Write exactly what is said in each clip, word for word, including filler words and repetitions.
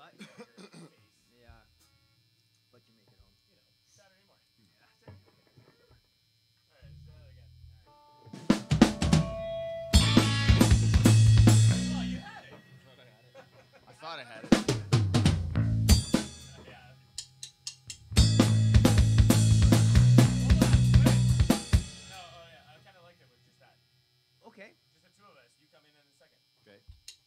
what? Yeah. But you make it home. You know, Saturday morning. Yeah. All right, let's try that again. Oh, you had it. I thought I had it. Yeah. Hold on, wait. No, oh yeah, I kind of liked it with just that. Okay. Just the two of us. You come in in a second. Okay.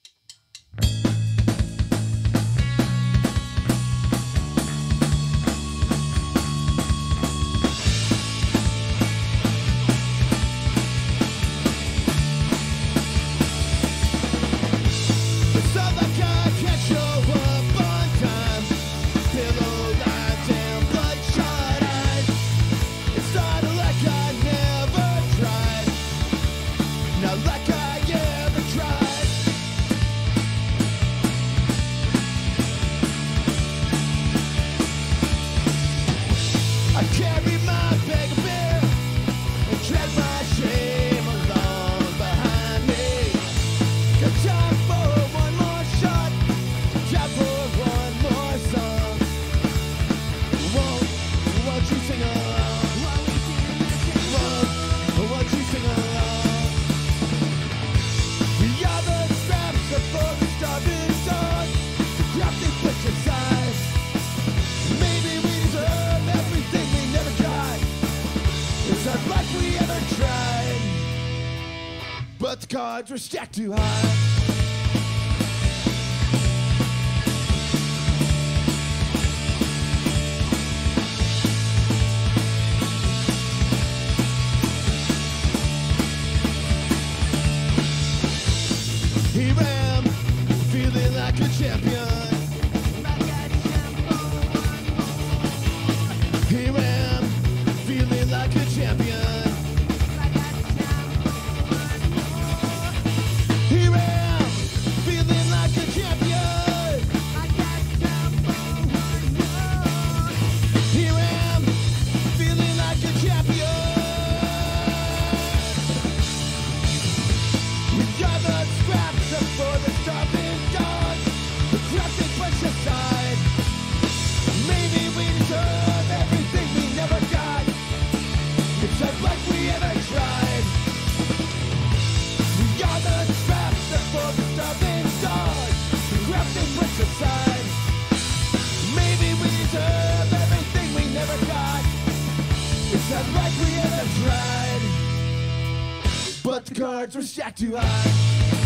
It's not like I can't show up on time. Pillow lines and bloodshot eyes. It's not like I never tried. Not like I ever tried. I carry my bag of beer and drag my shame along behind me. Got time for one more shot, time for one more song. Won't, won't you sing along? Won't, won't you sing along? The other straps are for the starving dog. The crafty picture size. Maybe we deserve everything we never got. It's not like we ever tried. But the cards were stacked too high. Here I am, feeling like a champion. Here I am, feeling like a champion. Here I am, feeling like a champion. Here I am, feeling like a champion. We gathered scraps up for the starving dogs. The crafting push aside. Maybe we deserve everything we never got. It's not like we ever tried. We gathered scraps up for the starving dogs. The crafting push aside. Maybe we deserve everything we never got. It's not like we ever tried. But the cards were stacked too high.